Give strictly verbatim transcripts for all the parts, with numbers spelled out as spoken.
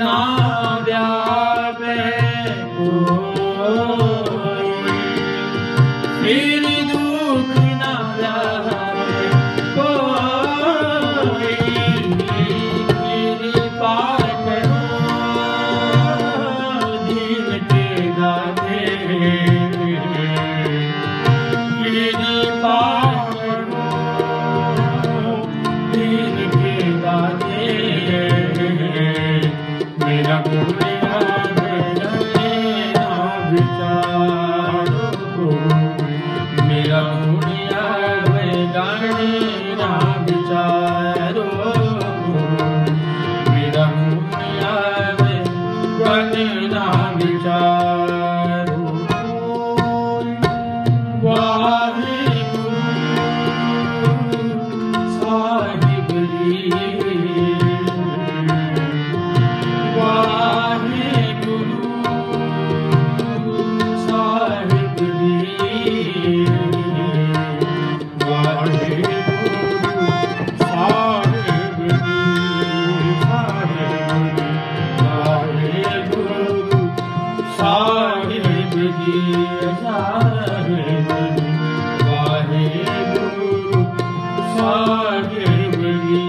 ना व्यापे कोई, फिर दुख ना व्यापे कोई। कृपा करो दीन के दाते, कृपा करो दीन के दाते। मेरा गुणिया ना विचारो, मेरा गुणिया ना विचारो, मेरा गुणिया ना विचारो। वाहिगुरु साहिब जी, वाहिगुरु साहिब जी, वाहिगुरु साहिब जी, वाहिगुरु साहिब जी, वाहिगुरु साहिब जी।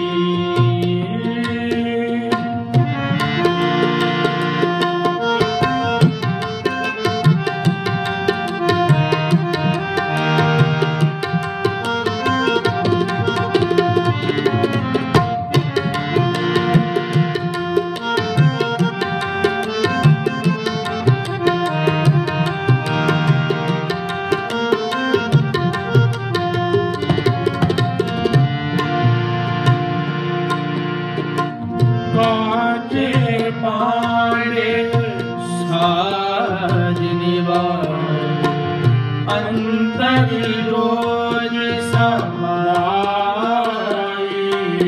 काचे पांडे साज निवार, अंतर रोज समाई।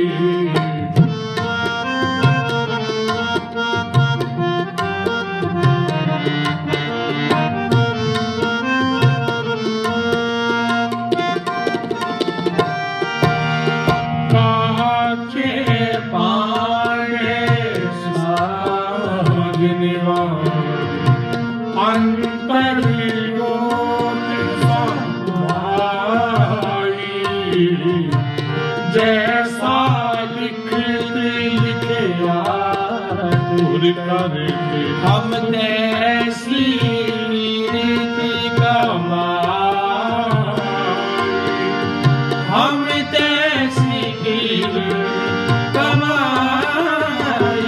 काचे अंतर लोक समाई। जैसा लिखत लिखया दूर कर, हम तैसी रीति कमाई, हम तैसी कीर्ति कमाई।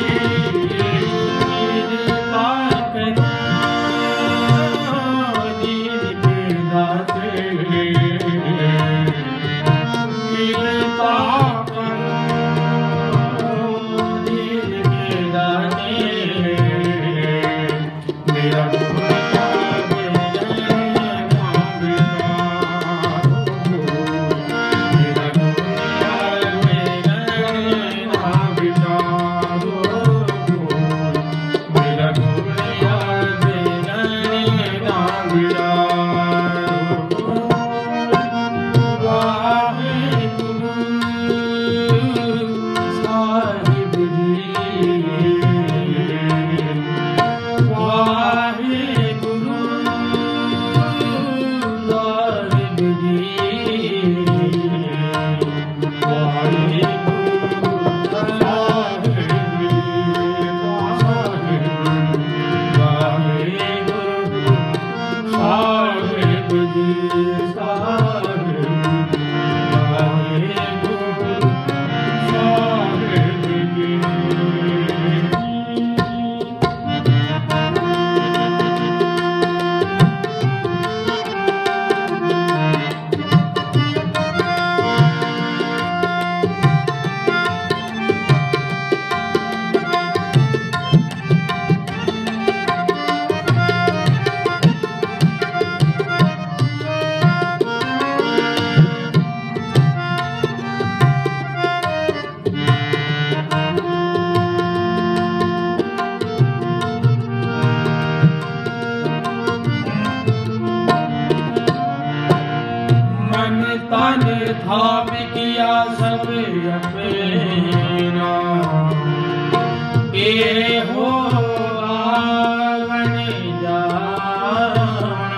तन थाप किया सब अपना, ए हो आवन जाना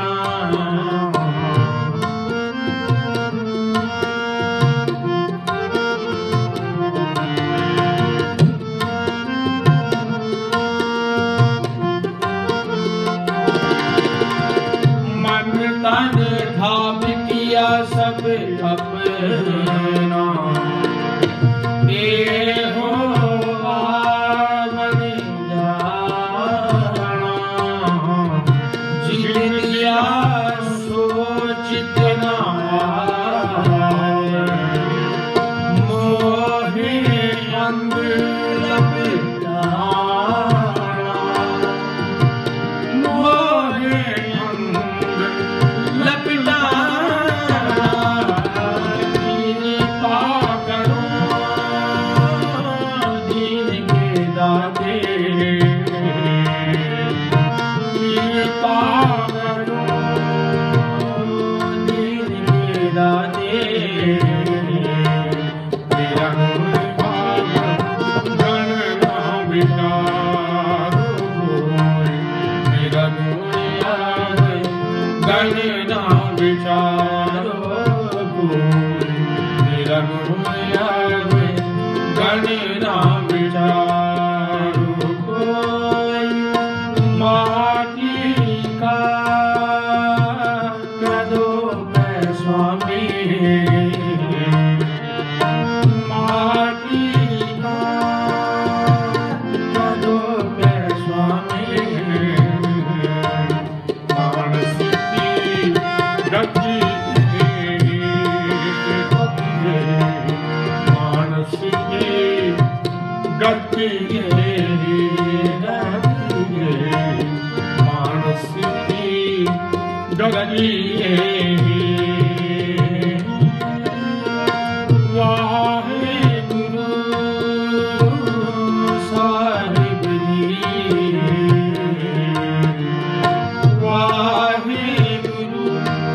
मन तन धाम किया सब अपना ए हो आवन जाना जिन दिया सोचित ना मोहे अंग लपटाना मोहे अंग लपटाना कृपा करो दीन के दाते कृपा करो दीन के दाते मेरा गण ना विचारो मेरा गण ना विचारो मेरा गण ना विचारो कोई माटी का कदो मैं स्वामी माटी का कदो मैं स्वामी मानस की गति मानस की गति मानस की गति वाहेगुरु साहिब जी वाहेगुरु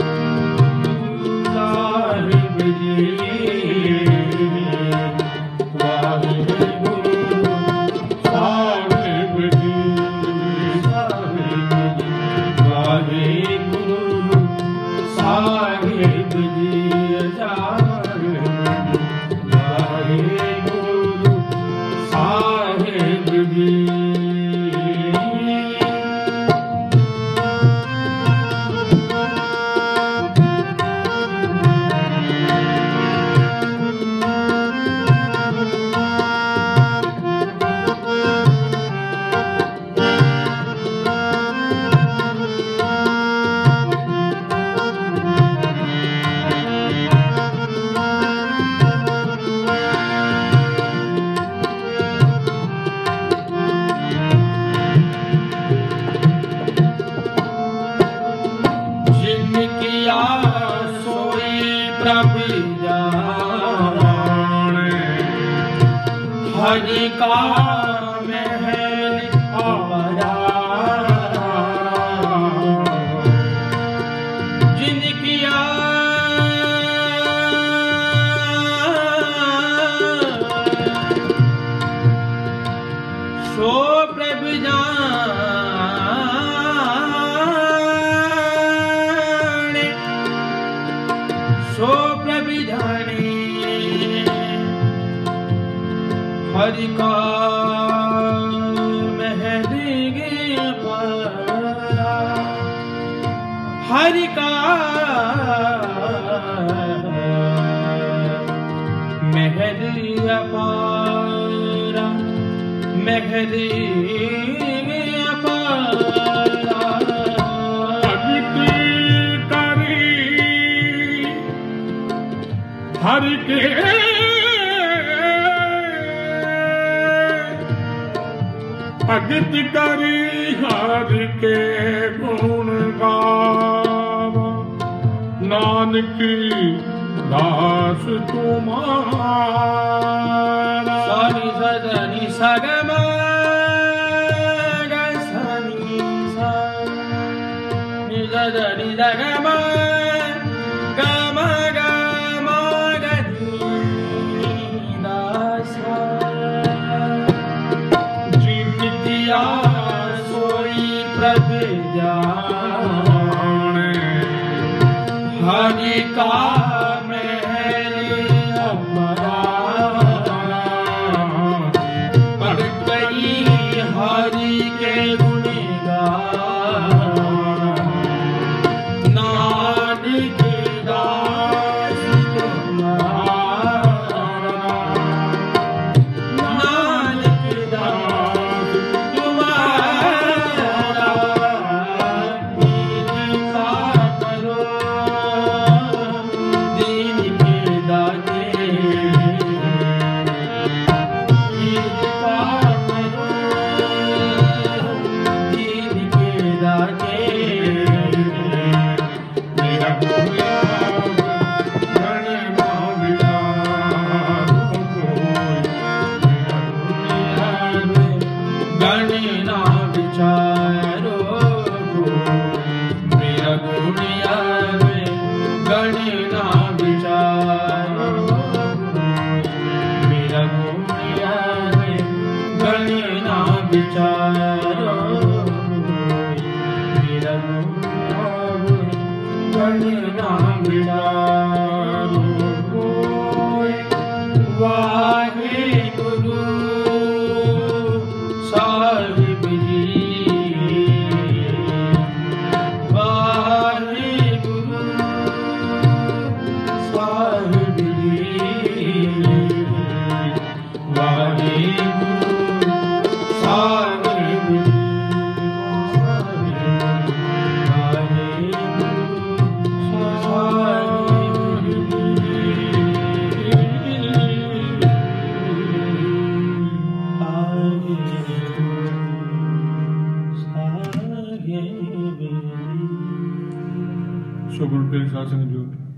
साहिब जी वाहेगुरु साहिब जी वाहेगुरु साहिब जी वाहेगुरु साहिब जी प्रभु जाने हरि का महल आया जिन किया सो प्रभु जाने सो प्रभु जाने हरि का महल पाया हरि का महल अपारा महल अपारा हरि के भगत करी हरि के गुण गावा नानक दास तुम्हारा सानी सजनी सगमा गसनी सा निजनी सगमा गमा गमा गनी दासा जी लग जाने हरि का महल हमारा पढ़ गई हरि के गुण गान नानक दास तुम्हारा नानक दास तुम्हारा कृपा करो दीन के दाते कृपा करो दीन के दाते मेरा भोला गण मामिला गण ना विचारो मेरा गुनिया में गण ना विचारो मेरा गुनिया में गण ना विचारो मेरा गुनिया में गण ना विचारो वाहे गुरु साहिब जी वाहे गुरु साहिब जी वाहे गुरु साहिब जी वाहे गुरु साहिब जी। सो गुरु तेग साध संगत जो